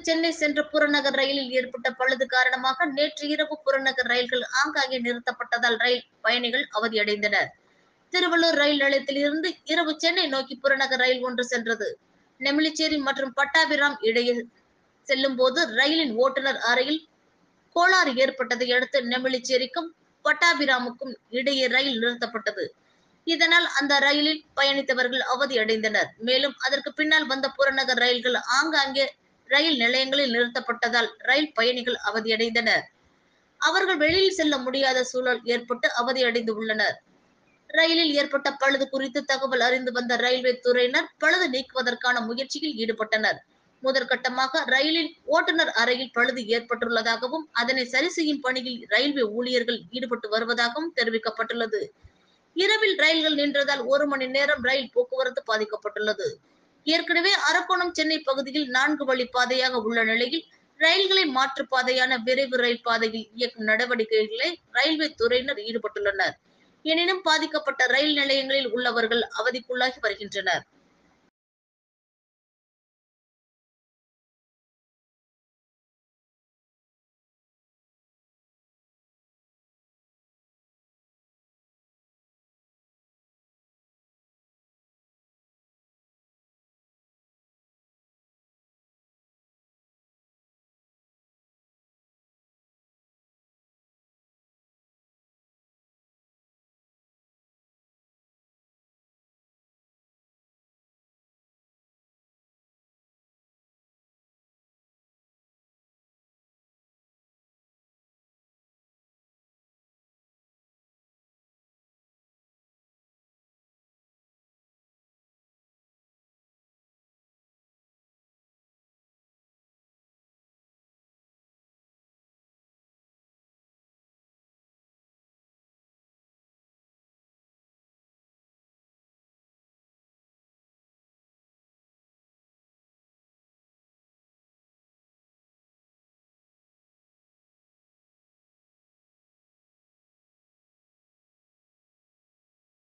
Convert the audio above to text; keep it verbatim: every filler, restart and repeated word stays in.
சென்னை சென்ற புறநகர் ரயிலில் ஏற்பட்ட பழுது காரணமாக நேற்று இரவு புறநகர் ரயில்கள் ஆங்காங்கே நிறுத்தப்பட்டதால் ரயில் பயணிகள் அவதியடைந்தனர். திருவள்ளூர் ரயில் நிலையத்தில் இருந்து இரவு சென்னை நோக்கி புறநகர் ரயில் ஒன்று சென்றது. நெமிலிச்சேரி மற்றும் பட்டாபிராம் இடையே செல்லும் போது ரயிலின் ஓட்டுநர் அறையில் கோளாறு ஏற்பட்டதை அடுத்து நெமிலிச்சேரிக்கும் பட்டாபிராமுக்கும் இடையே ரயில் நிறுத்தப்பட்டது. இதனால் அந்த ரயிலில் பயணித்தவர்கள் அவதியடைந்தனர். மேலும் அதற்கு பின்னால் வந்த புறநகர் ரயில்கள் ஆங்காங்கே ரயில் நிலையங்களில் நிறுத்தப்பட்டதால் ரயில் பயணிகள் அவதியடைந்தனர். அவர்கள் வெளியில் செல்ல முடியாத சூழல் ஏற்பட்டு அவதியடைந்து உள்ளனர். ரயிலில் ஏற்பட்ட பழுது குறித்து தகவல் அறிந்து வந்த ரயில்வே துறையினர் பழுது நீக்குவதற்கான முயற்சியில் ஈடுபட்டனர். முதற்கட்டமாக ரயிலின் ஓட்டுநர் அறையில் பழுது ஏற்பட்டுள்ளதாகவும் அதனை சரி செய்யும் பணியில் ரயில்வே ஊழியர்கள் ஈடுபட்டு வருவதாகவும் தெரிவிக்கப்பட்டுள்ளது. இரவில் ரயில்கள் நின்றதால் ஒரு மணி நேரம் ரயில் போக்குவரத்து பாதிக்கப்பட்டுள்ளது. ஏற்கனவே அரக்கோணம் சென்னை பகுதியில் நான்கு வழி பாதையாக உள்ள நிலையில் ரயில்களை மாற்றுப்பாதையான விரைவு ரயில் பாதையில் இயக்கும் நடவடிக்கைகளை ரயில்வே துறையினர் ஈடுபட்டுள்ளனர். எனினும் பாதிக்கப்பட்ட ரயில் நிலையங்களில் உள்ளவர்கள் அவதிக்குள்ளாகி வருகின்றனர்.